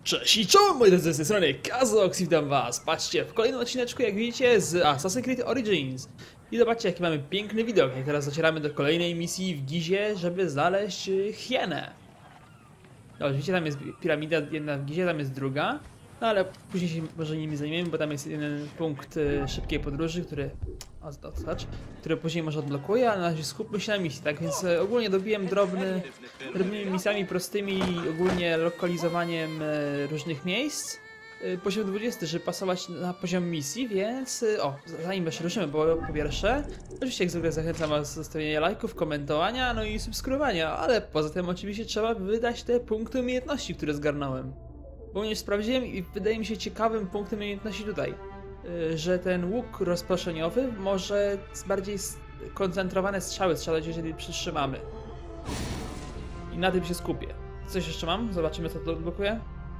Cześć i czołem moi drodzy, z tej strony Kazox, witam was. Patrzcie, w kolejnym odcineczku jak widzicie z Assassin's Creed Origins. I zobaczcie jaki mamy piękny widok, jak teraz docieramy do kolejnej misji w Gizie, żeby znaleźć hienę. No, widzicie, tam jest piramida jedna w Gizie, tam jest druga. No ale później się może nimi zajmiemy, bo tam jest jeden punkt szybkiej podróży, który później może odblokuje, ale na razie skupmy się na misji, tak więc ogólnie dobiłem drobnymi misjami prostymi i ogólnie lokalizowaniem różnych miejsc. Poziom 20, żeby pasować na poziom misji, więc zanim się ruszymy, bo po pierwsze, oczywiście jak zwykle zachęcam was do zostawienia lajków, komentowania, no i subskrybowania, ale poza tym oczywiście trzeba wydać te punkty umiejętności, które zgarnąłem. Bo nie sprawdziłem i wydaje mi się ciekawym punktem umiejętności tutaj, że ten łuk rozproszeniowy może bardziej koncentrowane strzały strzelać, jeżeli przytrzymamy. I na tym się skupię. Coś jeszcze mam? Zobaczymy co to odblokuje.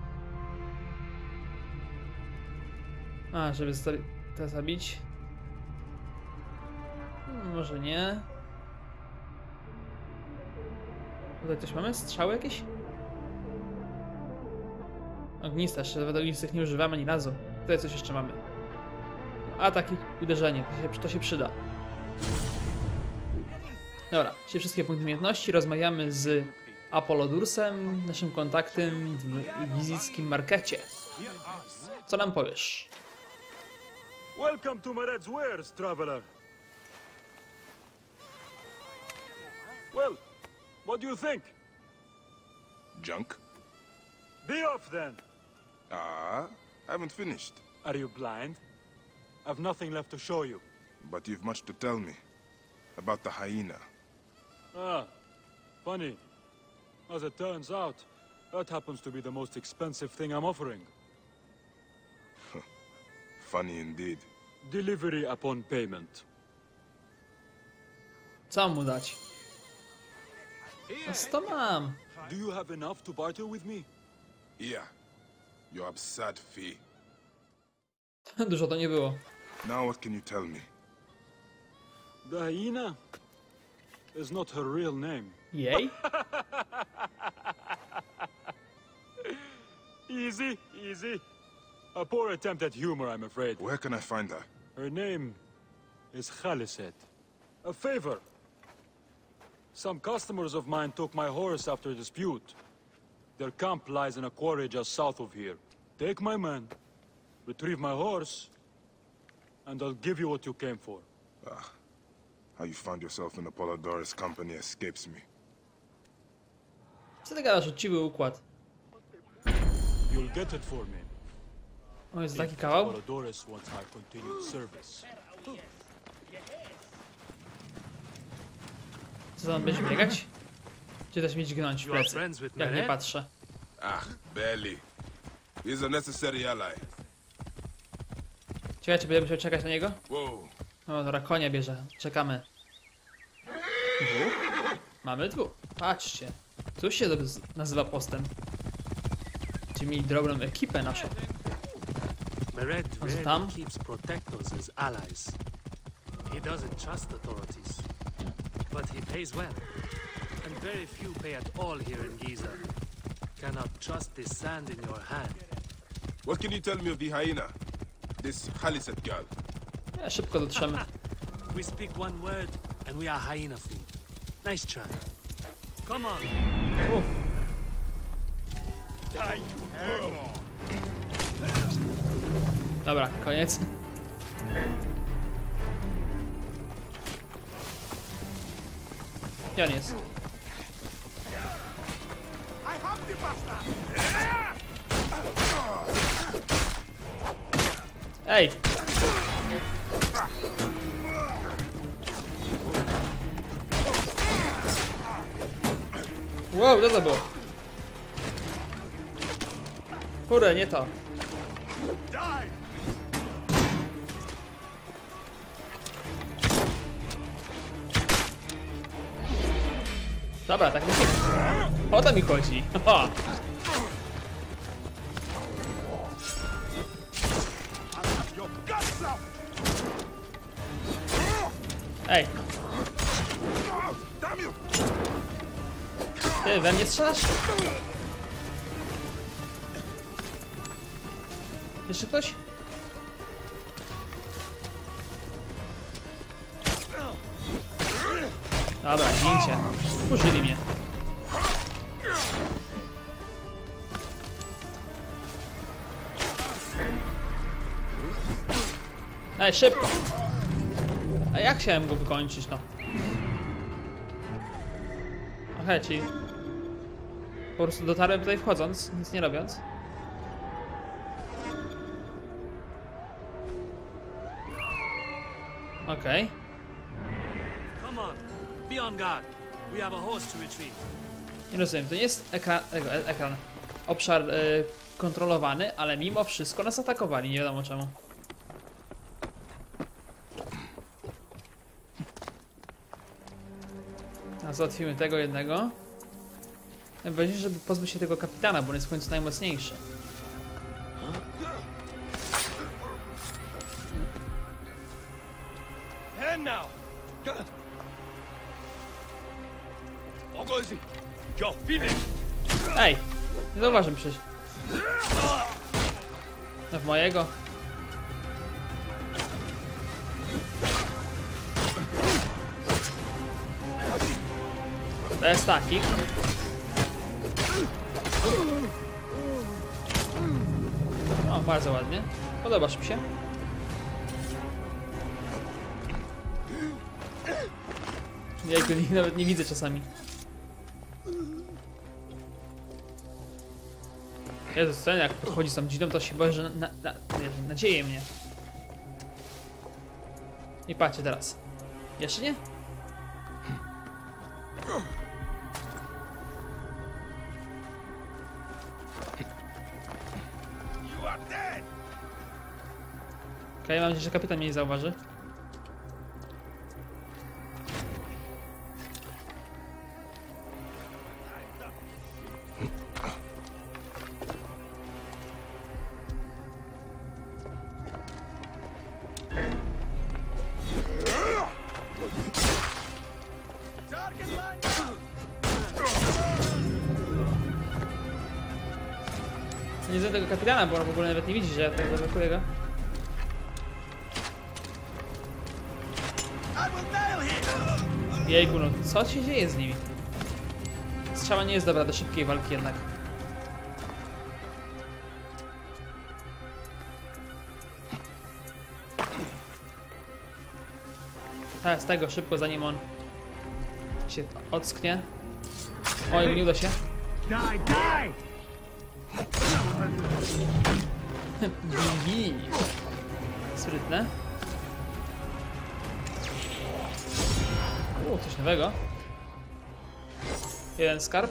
A, żeby to zabić. Może nie. Tutaj coś mamy? Strzały jakieś? Ognista, jeszcze ognistych nie używamy ani razu. Tutaj coś jeszcze mamy. Atak i uderzenie, to się przyda. Dobra, dzisiaj wszystkie punkty umiejętności. Rozmawiamy z Apollodursem, naszym kontaktem w gizickim markecie. Co nam powiesz? Welcome to Mared's wares, traveler. Well, what do you think? Junk? Be off then. I haven't finished. Are you blind? I've nothing left to show you. But you've much to tell me. About the hyena. Ah, funny. As it turns out, that happens to be the most expensive thing I'm offering. Funny indeed. Delivery upon payment. Co mu dać? No 100 mam. Do you have enough to barter with me? Yeah. Your absurd fee. Dużo to nie było. Now what can you tell me? The hyena is not her real name. Jej? Easy, easy. A poor attempt at humor, I'm afraid. Where can I find her? Her name is Khaliset. A favor. Some customers of mine took my horse after a dispute. Their camp lies in a quarry just south of here. Take my men, retrieve my horse, and I'll give you what you came for. How you found yourself in Apollodorus' company escapes me. Co ty gadasz? Uczciwy układ. You'll get it for me. O, jest taki kawał? Apollodorus wants my continued service. Co tam będziesz biegać? Czy też mi dźgnąć w plecy? Jak nie patrzę. Barely. He's a necessary ally. Ciekawe, czy będę musiał czekać na niego? Whoa. O, dobra, konia bierze. Czekamy. Dwóch? Mamy dwóch. Patrzcie. Tu się nazywa postęp. Ci mieli drobną ekipę naszą. Mered Co rarely tam? keeps protectors as allies. He doesn't trust authorities, but he pays well. And very few pay at all here in Giza. Cannot trust the sand in your hand. What can you tell me of the hyena? This Khaliset girl. Ja, szybko dotrzemy. We speak one word, and we are hyena food. Nice try. Come on. Uff. Dobra, koniec. Gdzie on jest? Ej! Wow, co to było? Kurde, nie to. Dobra, tak mi się... O to mi chodzi. Aha. Ej! Ty, we mnie strzelasz? Jeszcze ktoś? Dobra, gincie. Użyli mnie. Ej, szybko! A jak chciałem go wykończyć, no? Okej, czyli... Po prostu dotarłem tutaj wchodząc, nic nie robiąc. Okej. Come on, be on guard. We have a horse to retrieve. Nie rozumiem, to nie jest ekran, obszar kontrolowany, ale mimo wszystko nas atakowali, nie wiadomo czemu. A załatwimy tego jednego. Najważniejsze, żeby pozbyć się tego kapitana, bo on jest w końcu najmocniejszy. Hand now! Ogozi! You're finished! Ej! Nie zauważyłem przecież. No w mojego. To jest taki. O, bardzo ładnie. Podobasz mi się. Ja go nawet nie widzę czasami. Jezus, ten jak podchodzi z tą dzidą, to się boję, że nadzieje mnie. I patrzcie teraz. Jeszcze nie? Okej, mam nadzieję, że kapitan mnie nie zauważy. Nie znam tego kapitana, bo on w ogóle nawet nie widzi, że ja tak zaatakuję go. Jejku, no co się dzieje z nimi? Strzała nie jest dobra do szybkiej walki jednak. Tak, z tego szybko, zanim on się ocknie. Oj, nie uda się. Bibi. Sprytne. Coś nowego. Jeden skarb.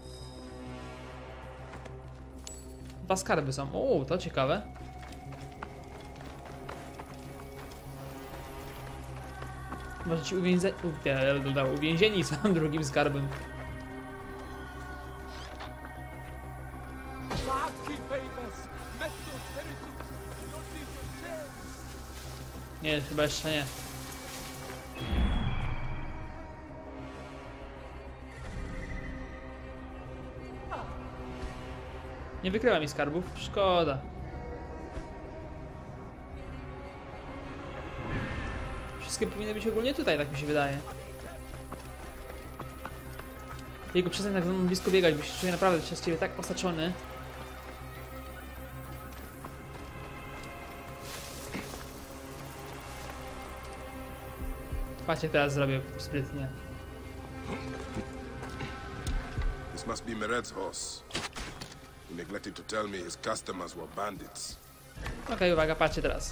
Dwa skarby są. To ciekawe. Może ci uwięzieni są drugim skarbem. Nie, chyba jeszcze nie. Nie wykryła mi skarbów, szkoda. Wszystkie powinny być ogólnie tutaj, tak mi się wydaje. Jego przestań tak blisko biegać, bo się czuję naprawdę przez ciebie tak osaczony. Patrzcie, teraz zrobię sprytnie. This must be Mered's horse. He neglected to tell me his customers were bandits. Okej, uwaga, patrzcie teraz.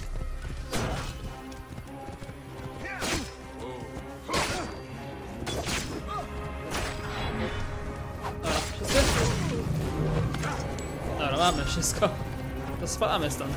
Dobra, wszyscy? Dobra, mamy wszystko. To spadamy stąd.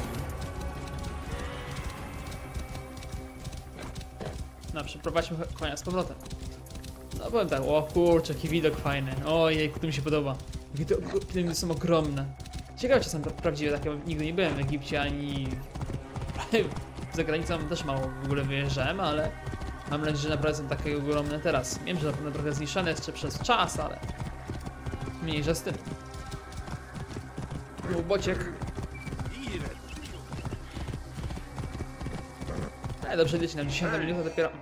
No, przeprowadźmy konia z powrotem. No powiem tak, o kurczę, jaki widok fajny. Ojej, to mi się podoba. Widoki są ogromne. Ciekawe, czy są prawdziwe takie, nigdy nie byłem w Egipcie, ani za granicą też mało w ogóle wyjeżdżałem, ale mam nadzieję, że naprawdę są takie ogromne teraz. Wiem, że na pewno trochę zniszczone jeszcze przez czas, ale mniejsza z tym. Bociek. Dobrze, wiecie, na 10 minutę dopiero.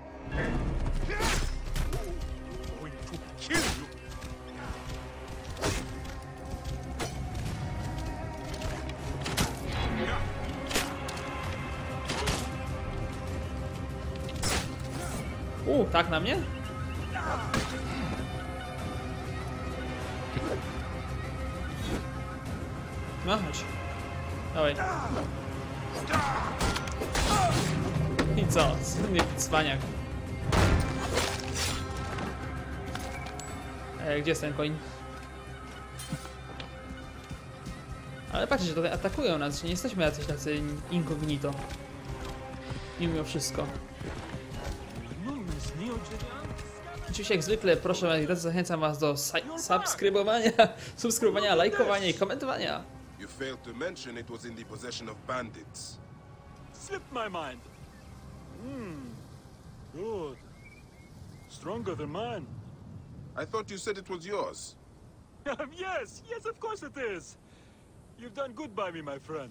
Going to kill you. Tak na mnie? No, chodź. Dawaj. I co? Mnie cwaniak. Gdzie jest ten koń? Ale patrzcie, że tutaj atakują nas, że nie jesteśmy jacyś tacy incognito. Mimo wszystko. Oczywiście jak zwykle, proszę moi drodzy, zachęcam was do subskrybowania, lajkowania i komentowania. You failed to mention it was in the possession of bandits. Slipped my mind. Good. Stronger than mine. I thought you said it was yours. Yes, of course it is. You've done good by me, my friend.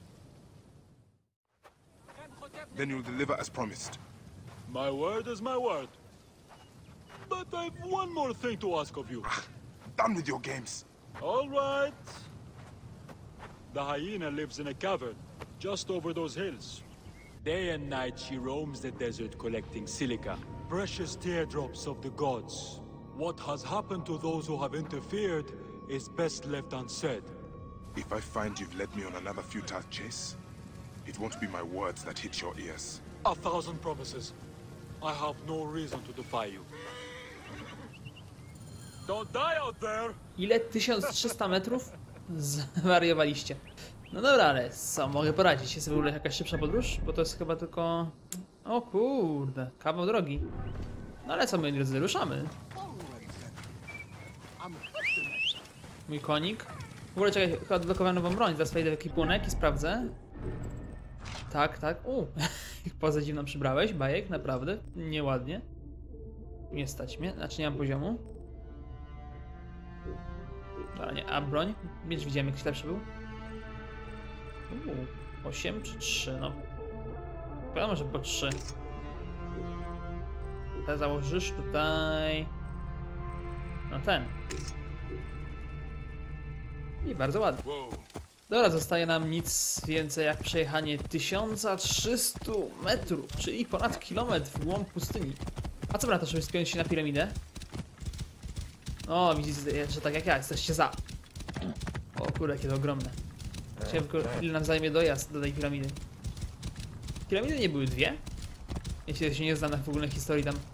Then you'll deliver as promised. My word is my word. But I've one more thing to ask of you. Done with your games. All right. The hyena lives in a cavern just over those hills. Day and night she roams the desert collecting silica, precious teardrops of the gods. What has happened to those who have interfered is best left unsaid. If I find you've led me on another futile chase, it won't be my words that hit your ears. 1,000 promises. I have no reason to defy you. Don't die out there! Ile? 1300 metrów? Zwariowaliście. No dobra, ale co, mogę poradzić? Jest w ogóle jakaś szybsza podróż? Bo to jest chyba tylko... O kurde, kawał drogi. No ale co, moi drodzy, ruszamy. Mój konik. W ogóle czekaj, chyba odblokowałem nową broń. Zaraz wejdę w ekwipunek i sprawdzę. Tak. Poza dziwną przybrałeś, bajek, naprawdę. Nieładnie. Nie stać mnie, znaczy nie mam poziomu. Dobra, nie, a broń? Miecz widziałem, jakiś lepszy był. 8 czy 3, no. Chyba może po 3. Te założysz tutaj. No ten. I bardzo ładnie. Dobra, zostaje nam nic więcej jak przejechanie 1300 metrów, czyli ponad kilometr w głąb pustyni. A co prawda, żeby spiąć się na piramidę? O, widzicie, że tak jak ja, jesteście za. O kurde, jakie to ogromne. Ciekawe, ile nam zajmie dojazd do tej piramidy. Piramidy nie były dwie? Jeśli się nie znam na w ogóle historii tam.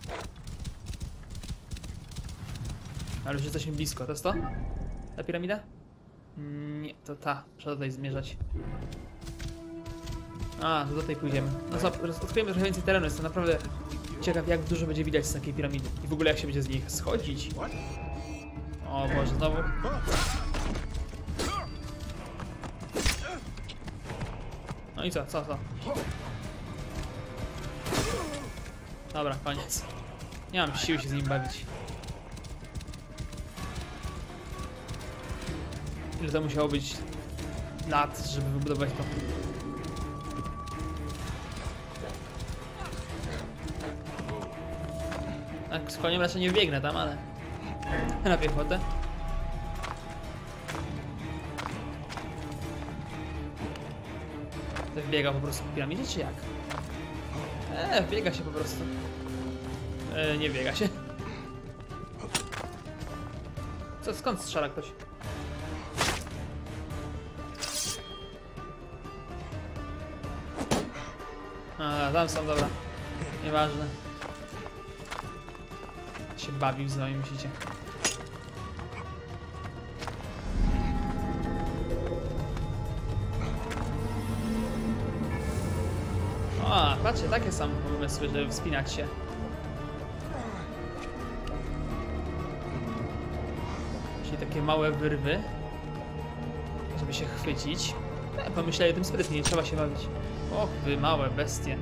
Ale już jesteśmy blisko, to jest to? Ta piramida? Nie, to ta. Trzeba tutaj zmierzać. A, to do tej pójdziemy. No co, odkryjemy trochę więcej terenu, jestem naprawdę ciekaw, jak dużo będzie widać z takiej piramidy. I w ogóle jak się będzie z nich schodzić. O Boże, znowu. No i co? Dobra, koniec. Nie mam siły się z nim bawić. Ile to musiało być lat, żeby wybudować to? Tak, z koniem raczej nie biegnę tam, ale na piechotę. To wbiega po prostu po piramidzie, czy jak? Wbiega się po prostu. Nie biega się. Co, skąd strzela ktoś? A, tam są, dobra. Nieważne. Się bawił z nami, myślicie. O, patrzcie, takie są pomysły, żeby wspinać się. Czyli takie małe wyrwy, żeby się chwycić. Pomyśleli o tym sprytnie, nie trzeba się bawić. Och, wy małe bestie.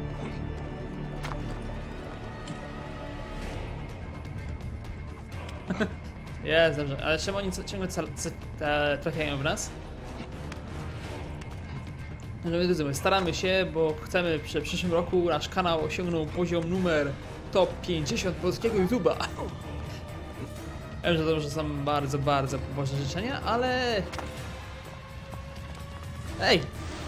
Jest, dobrze, ale czemu oni ciągle trafiają w nas? Drodzy, staramy się, bo chcemy w przyszłym roku nasz kanał osiągnął poziom numer top 50 polskiego YouTube'a. Wiem, że to już są bardzo, bardzo pobożne życzenia, ale... Ej!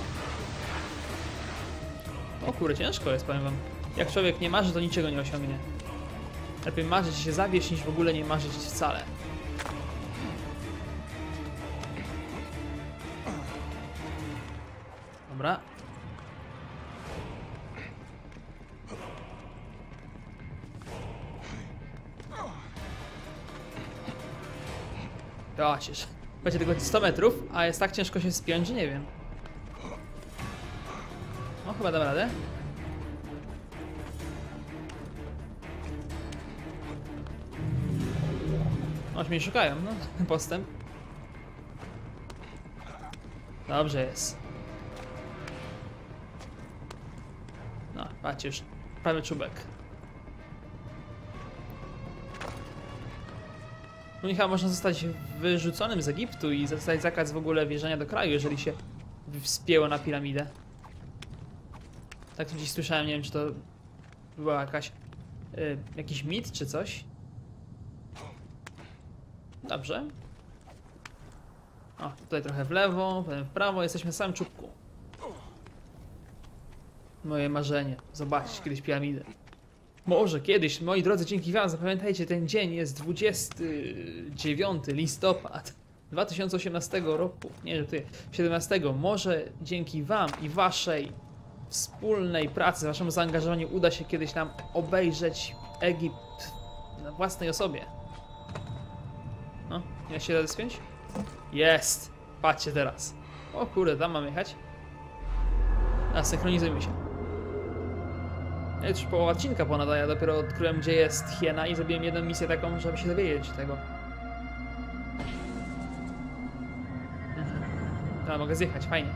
O kurde, ciężko jest, powiem wam. Jak człowiek nie marzy, to niczego nie osiągnie. Lepiej marzyć i się zawieść, niż w ogóle nie marzyć wcale. Dobra. Docisz. Będzie tylko 100 metrów, a jest tak ciężko się spiąć, że nie wiem. No chyba dam radę. Oś mnie szukają, no. Postęp. Dobrze jest. No, patrzcie już. Prawie czubek. No i chyba można zostać wyrzuconym z Egiptu i zostać zakaz w ogóle wjeżdżania do kraju, jeżeli się wspięło na piramidę. Tak tu gdzieś słyszałem, nie wiem czy to była jakiś mit czy coś. Dobrze. O, tutaj trochę w lewo, potem w prawo, jesteśmy na samym czubku. Moje marzenie, zobaczyć kiedyś piramidę. Może kiedyś, moi drodzy, dzięki wam, zapamiętajcie, ten dzień jest 29 listopad 2018 roku, nie żartuję, 17. Może dzięki wam i waszej wspólnej pracy, waszemu zaangażowaniu uda się kiedyś nam obejrzeć Egipt na własnej osobie. No, jak się da spiąć? Jest! Patrzcie teraz. O kurde, tam mam jechać. A, synchronizujmy się. Ja już połowa odcinka ponad, a ja dopiero odkryłem, gdzie jest hiena i zrobiłem jedną misję taką, żeby się dowiedzieć tego. Dobra, mogę zjechać, fajnie.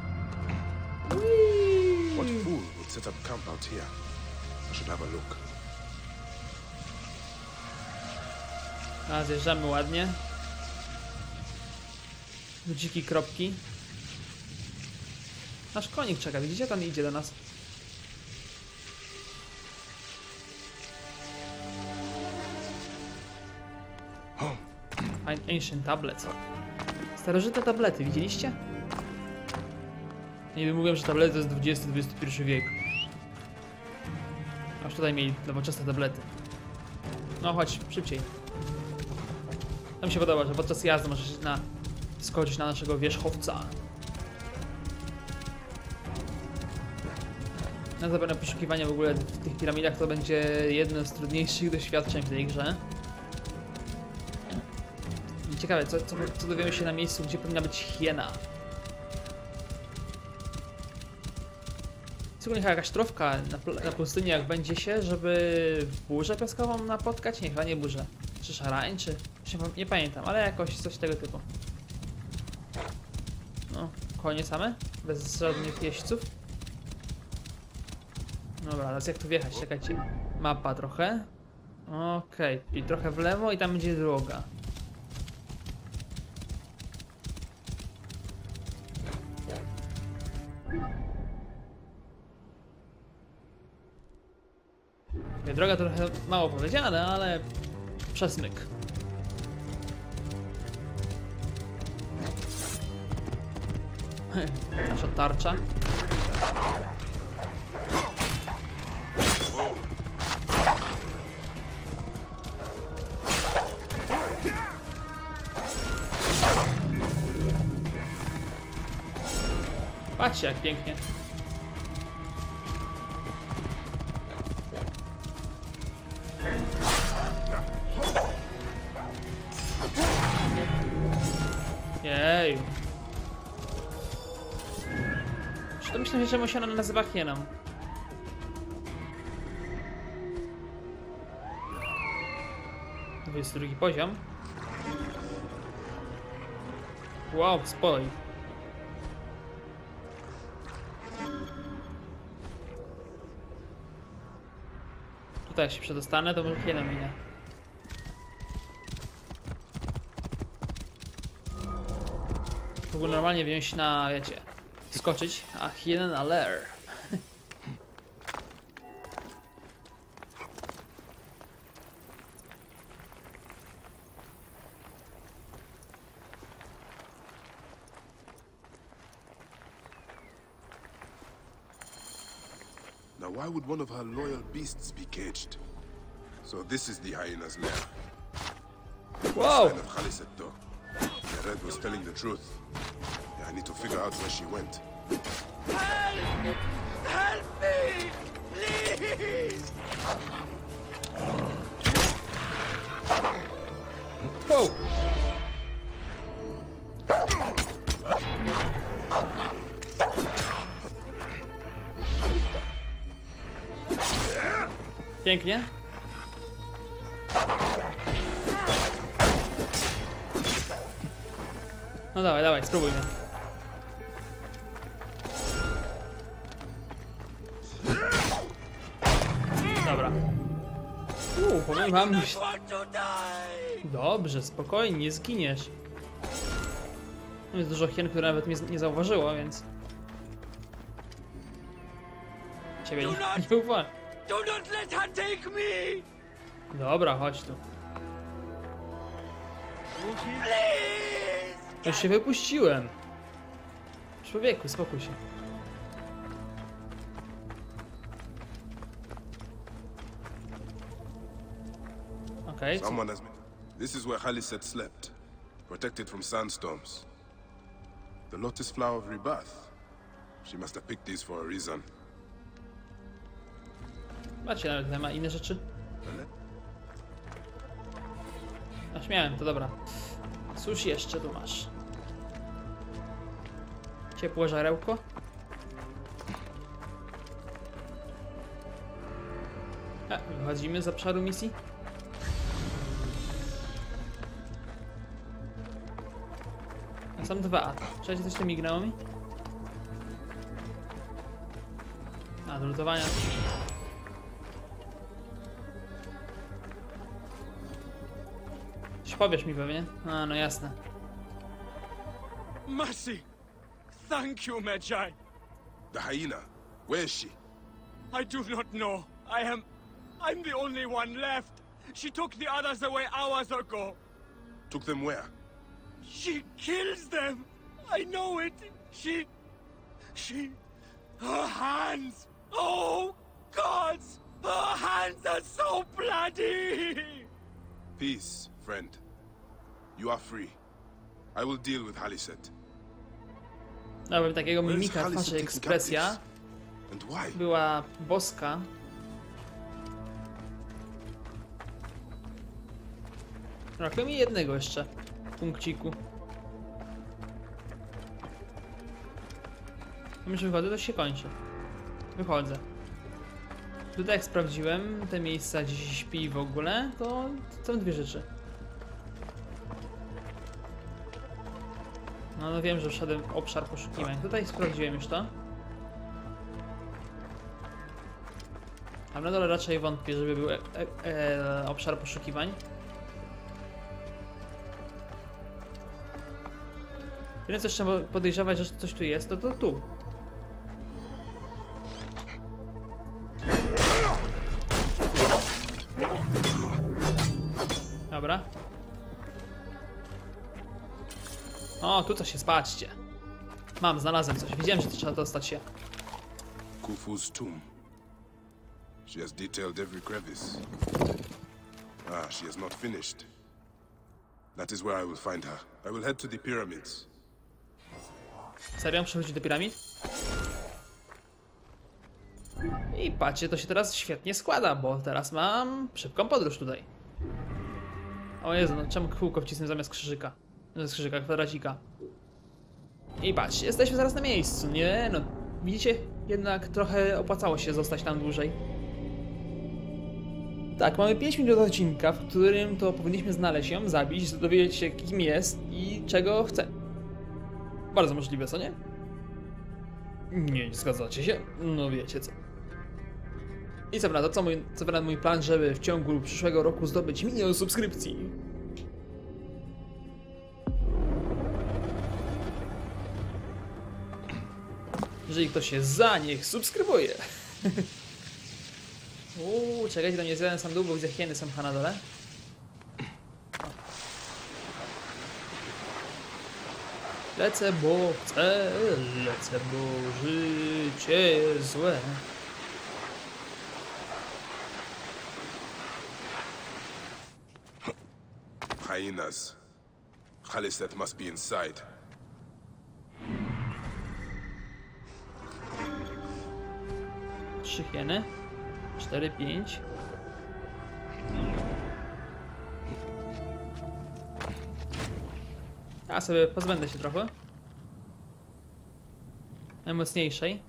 What fool would set up camp out here? I should have a look. A, zjeżdżamy ładnie. Ludziki kropki. Nasz konik czeka, widzicie? Tam idzie do nas. Ancient tablets. Starożytne tablety, widzieliście? Nie wiem, mówiłem, że tablety to jest XX-XXI wiek. Aż tutaj mieli nowoczesne tablety. No chodź, szybciej. To mi się podoba, że podczas jazdy możesz skoczyć na naszego wierzchowca. Na zapewne poszukiwanie w ogóle w tych piramidach to będzie jedno z trudniejszych doświadczeń w tej grze. I ciekawe, co dowiemy się na miejscu, gdzie powinna być hiena. Szczególnie jakaś trofka na pustyni, jak będzie się, żeby burzę piaskową napotkać? Nie, chyba nie burzę. Czy szarańczy? Nie pamiętam, ale jakoś coś tego typu. No, konie same? Bez żadnych jeźdźców? Dobra, teraz jak tu wjechać? Czekajcie. Mapa trochę. Okej, i trochę w lewo i tam będzie droga. Droga to trochę mało powiedziane, ale przesmyk. Nasza tarcza. Patrzcie jak pięknie. Jej. Czy to myślę, że się ona nazywa hieną? To jest drugi poziom. Wow, sporo ich. Tutaj jak się przedostanę, to może hiena minę. W ogóle normalnie wziąć na, wiecie, skoczyć. A Hyena Lair. Now, why would one of her loyal beasts be caged? So this is the hyena's lair. Wow! Sign of Khaliset, though. Mered was telling the truth. Yeah, I need to figure out where she went. Help! Help me! Please! Wow! Pięknie. No dawaj, dawaj, spróbujmy. Dobra. Powiem wam... Want to die! Dobrze, spokojnie, nie zginiesz. Jest dużo hien, które nawet mnie nie zauważyło, więc... Ciebie nie ufa. Do not let her take me! Dobra, chodź tu. Please! Już się wypuściłem. Człowieku, spokój się. Okej, co? Someone has been... This is where Khaliset slept, protected from sandstorms. The lotus flower of rebirth. She must have picked these for a reason. Macie nawet tutaj ma inne rzeczy. A śmiałem, to dobra. Cóż jeszcze tu masz? Ciepłe żarełko. Wychodzimy z obszaru misji. A są dwa. Trzecie coś tu mignęło mi? A, do lutowania. Powiesz mi pewnie? A, no jasne. Mercy! Thank you, Magi! The hyena. Where is she? I do not know. I'm the only one left. She took the others away hours ago. Took them where? She kills them. I know it. Her hands. Oh, gods! Her hands are so bloody! Peace, friend. You are free. I will deal with Khaliset. Dobra, takiego Where is mimika, Khaliset twarzy, taking ekspresja captives? And why? była boska. Brakuje mi jednego jeszcze punkciku. Myślę, że wychodzę, to się kończy. Wychodzę. Tutaj jak sprawdziłem te miejsca, gdzie się śpi w ogóle, to są dwie rzeczy. No wiem, że wszedłem w obszar poszukiwań. Tutaj sprawdziłem już to. A na dole raczej wątpię, żeby był obszar poszukiwań. Jedyne co trzeba podejrzewać, że coś tu jest, to tu. Dobra. O, tu coś jest, patrzcie. Znalazłem coś. Widziałem, że to trzeba dostać się. Khufu's tomb. She has detailed every crevice. Ah, she has not finished. That is where I will find her. I will head to the pyramids. Serio? Przechodzi do piramid? I patrzcie, to się teraz świetnie składa, bo teraz mam szybką podróż tutaj. O Jezu, no czemu kółko wcisnę zamiast krzyżyka? Zamiast krzyżyka, kwadracika. I patrzcie, jesteśmy zaraz na miejscu, nie? No, widzicie? Jednak trochę opłacało się zostać tam dłużej. Tak, mamy 5 minut odcinka, w którym to powinniśmy znaleźć ją, zabić, dowiedzieć się kim jest i czego chce. Bardzo możliwe, co nie? Nie zgadzacie się? No wiecie co. I co prawda, co prawda mój plan, żeby w ciągu przyszłego roku zdobyć milion subskrypcji. Jeżeli ktoś jest za, niech subskrybuje. Czekajcie, tam jest jeden sam dół, bo widzę hieny są na dole. Lecę, bo chcę, lecę, bo życie jest złe. Hyenas. Khaliset must be inside. Trzy hieny. 4, 5. A sobie pozbędę się trochę. Najmocniejszej.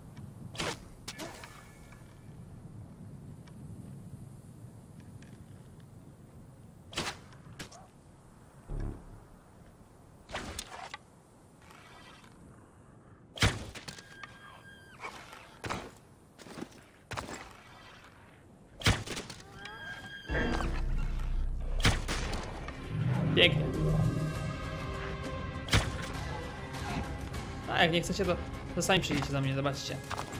Pięknie. A jak nie chcecie, to sami przyjdziecie za mnie, zobaczcie.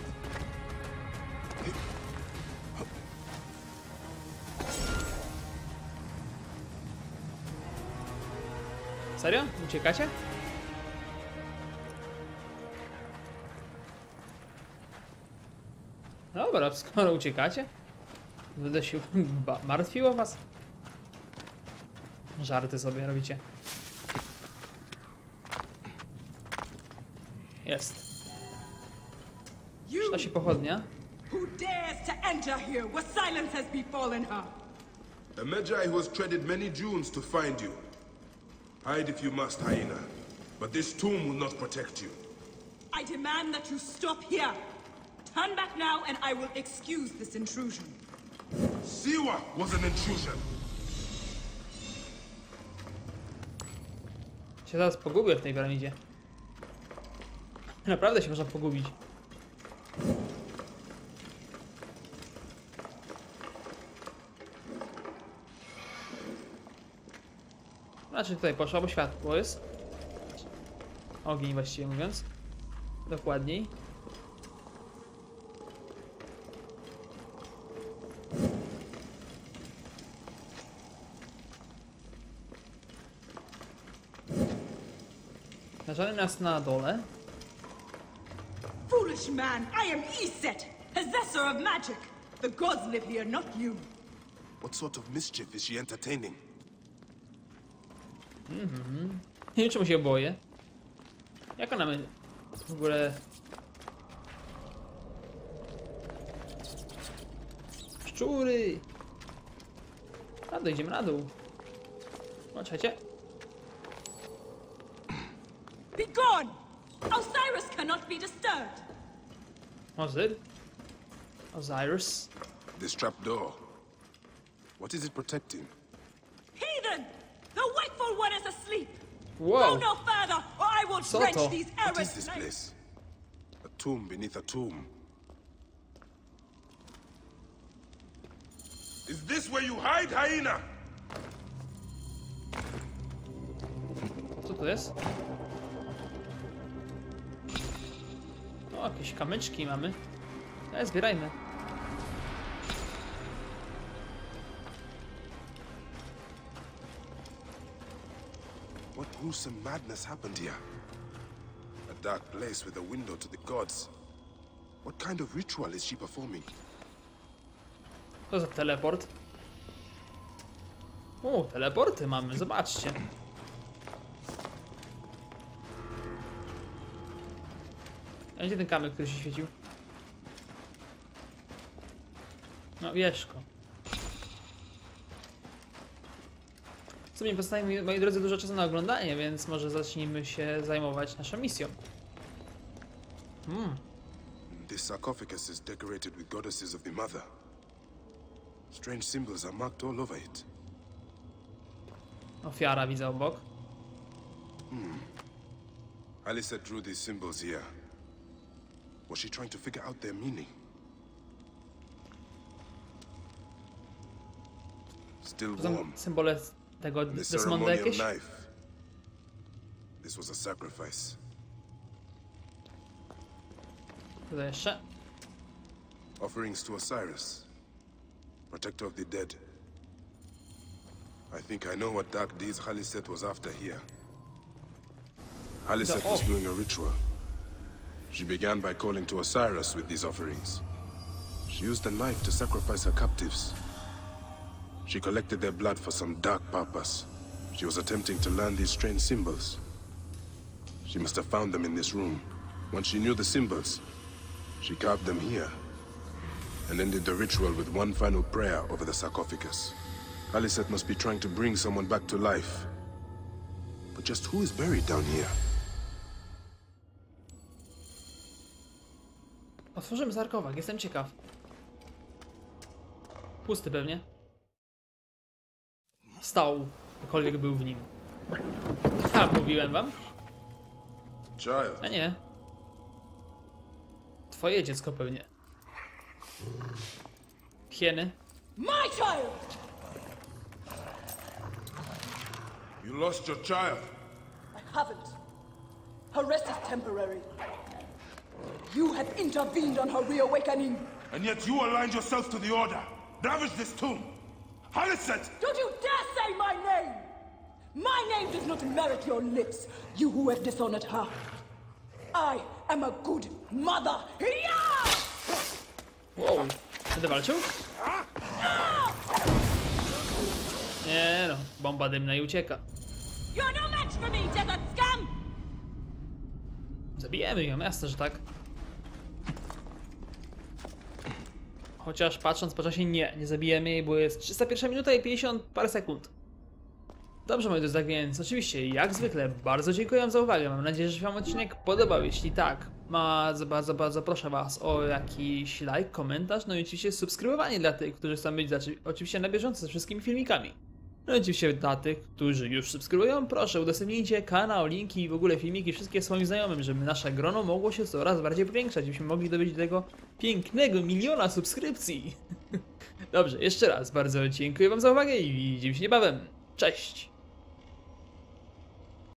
Serio? Uciekacie? Dobra, skoro uciekacie, będę się martwił o was. Żarty sobie robicie. Jest. Przyda się pochodnia. Who dares to enter here where silence has befallen her? The Magi who has treaded many dunes to find you. Hide if you must, hyena. But this tomb will not protect you. I demand that you stop here. Turn back now and I will excuse this intrusion. Siwa was an intrusion. Się zaraz pogubię w tej piramidzie. Naprawdę się można pogubić. Znaczy tutaj poszło, bo światło jest. Ogień właściwie mówiąc. Dokładniej. Zaczynamy nas na dole. Foolish man, I am Iset, possessor of magic. The gods live here, not you. What sort of mischief is she entertaining? Nie wiem, czemu się boję. Jak ona my w ogóle... Szczury! A dojdziemy na dół. O, czekajcie. Be gone! Osiris cannot be disturbed. Osiris. This trapdoor. What is it protecting? Heathen! The wakeful one is asleep. Wow. Go no further, or I will Co drench to? these What is errant this knights. place? A tomb beneath a tomb. Is this where you hide, hyena? Co to jest? O, jakieś kamyczki mamy. Zbierajmy. What gruesome madness happened here? A dark place with a window to the gods. What kind of ritual is she performing? Co za teleport? O, teleporty mamy, zobaczcie. A gdzie ten kamyk, który się świecił? No, wierzcho. W sumie pozostaje, moi drodzy, dużo czasu na oglądanie, więc może zacznijmy się zajmować naszą misją. This sarcophagus is decorated with goddesses of the Mother. Strange symbols are marked all over it. Ofiara widzę obok. Alyssa drew these symbols here. Was she trying to figure out their meaning? Still To są warm. symbole tego The Desmonda ceremonial jakieś? knife. This was a sacrifice. Co to jeszcze? Offerings to Osiris, protector of the dead. I think I know what dark deeds Khaliset was after here. Khaliset was doing a ritual. She began by calling to Osiris with these offerings. She used a knife to sacrifice her captives. She collected their blood for some dark purpose. She was attempting to learn these strange symbols. She must have found them in this room. Once she knew the symbols, she carved them here, and ended the ritual with one final prayer over the sarcophagus. Khaliset must be trying to bring someone back to life. But just who is buried down here? Otworzymy sarkofag, jestem ciekaw. Pusty pewnie. Stał, cokolwiek był w nim. A, mówiłem wam? Child. A nie. Twoje dziecko pewnie. Hieny. My child! You lost your child. I haven't. Her rest is temporary. You have intervened on her reawakening. And yet you aligned yourself to the Order. Ravage this tomb. Khaliset! Don't you dare say my name! My name does not merit your lips, you who have dishonored her. I am a good mother. Yeah! Wow. Będę walczył? Nie no, bomba dymna i ucieka. You're no match for me, desert scum! Zabijemy ją, jasne, że tak. Chociaż patrząc po czasie nie zabijemy jej, bo jest 301 minuta i 50 parę sekund. Dobrze, moi drodzy, tak więc oczywiście, jak zwykle, bardzo dziękuję wam za uwagę. Mam nadzieję, że się wam odcinek podobał. Jeśli tak, bardzo proszę was o jakiś like, komentarz, no i oczywiście subskrybowanie dla tych, którzy chcą być oczywiście na bieżąco ze wszystkimi filmikami. No i oczywiście dla tych, którzy już subskrybują, proszę udostępnijcie kanał, linki i w ogóle filmiki wszystkie swoim znajomym, żeby nasze grono mogło się coraz bardziej powiększać, byśmy mogli dobyć do tego pięknego 1 000 000 subskrypcji. Dobrze, jeszcze raz bardzo dziękuję wam za uwagę i widzimy się niebawem. Cześć!